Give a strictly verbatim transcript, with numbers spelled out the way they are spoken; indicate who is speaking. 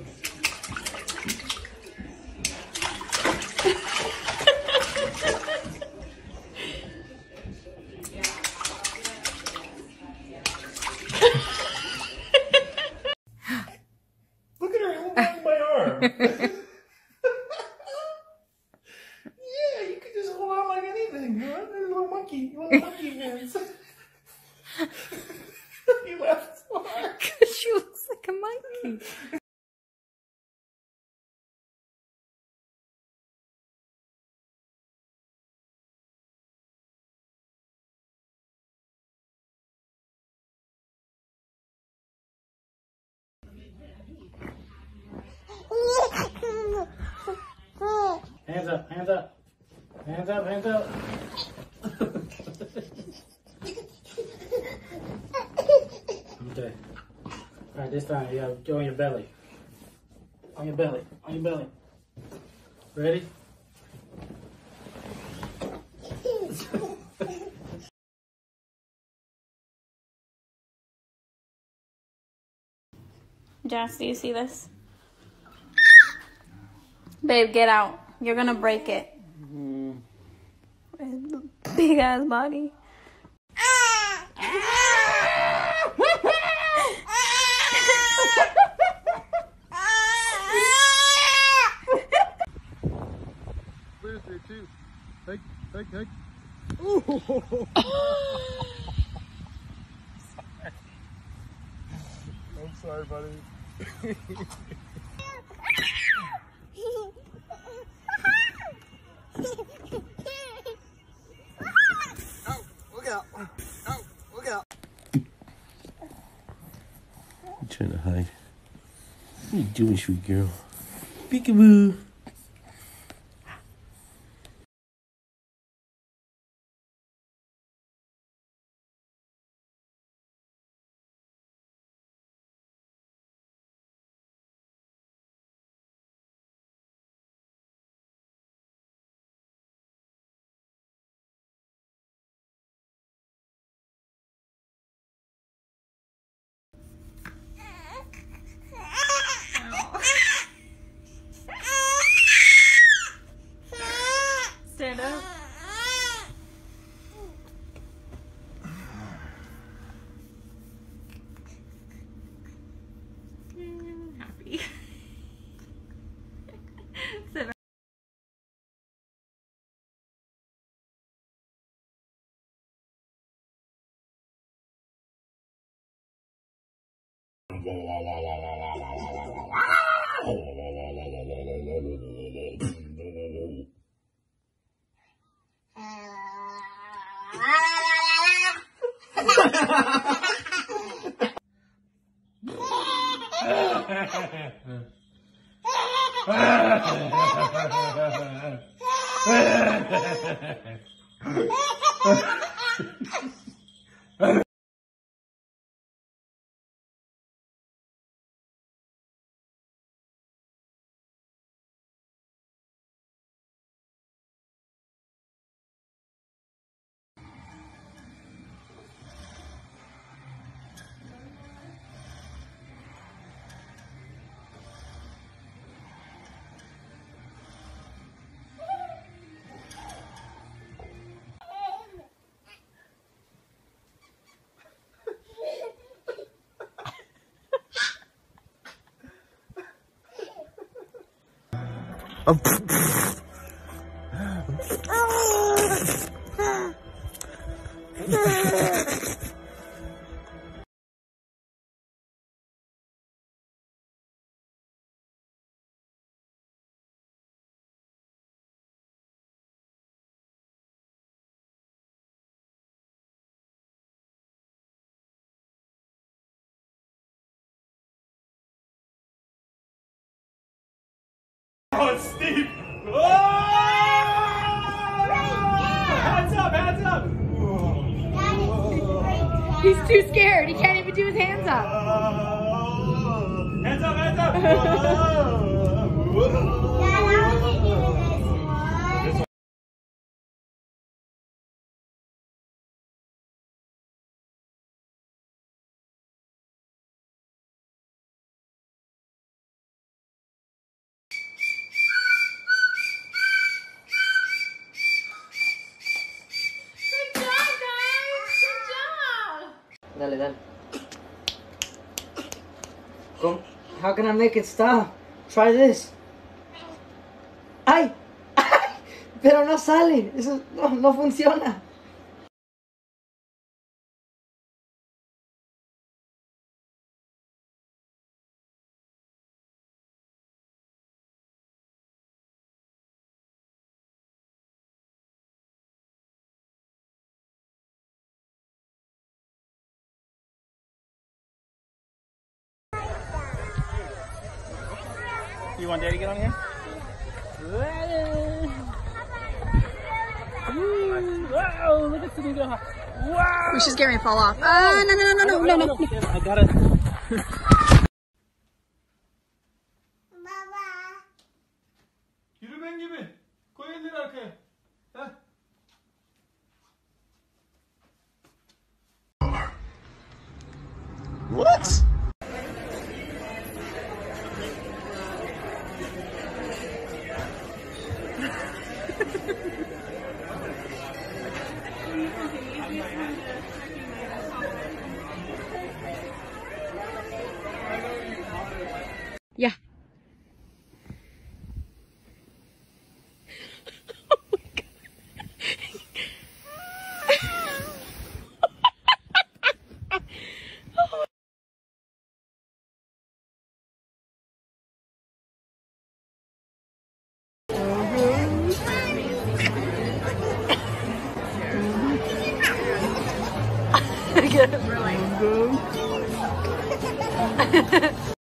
Speaker 1: Look at her holding on to my arm. Yeah, you could just hold on like anything, huh? Little monkey, little monkey hands. You laughed so hard.
Speaker 2: Because she looks like a monkey.
Speaker 1: Hands up, hands up. Hands up, hands up. Okay. Alright, this time you gotta go on your belly. On your belly, on your belly. Ready?
Speaker 2: Jess, do you see this? Babe, get out. You're gonna break it. Mm. Big ass body.
Speaker 1: Hey, hey, hey. Ooh. I'm sorry, buddy. Oh, look out. Oh, look out.
Speaker 3: You trying to hide? What are you doing, sweet girl? Peekaboo.
Speaker 2: Stand up. Mm, happy. Sit back.
Speaker 1: Oh, it's steep. Oh! Hands up, hands up.
Speaker 2: He's too scared. He can't even do his hands up.
Speaker 1: Oh, hands up, hands up.
Speaker 4: Dale, dale. Come. How can I make it stop? Try this. ¡Ay! ¡Ay! Pero no sale. Eso no, no funciona.
Speaker 1: You want Daddy to get on here? Wow, look at Sydney go high. Wow!
Speaker 2: We should scare me and fall off. Ah, no, no, no, no, no, no, no.
Speaker 1: I gotta. Yürü ben gibi. Koy elleri arkaya. Heh.
Speaker 3: What?
Speaker 2: Yeah. I get it, really.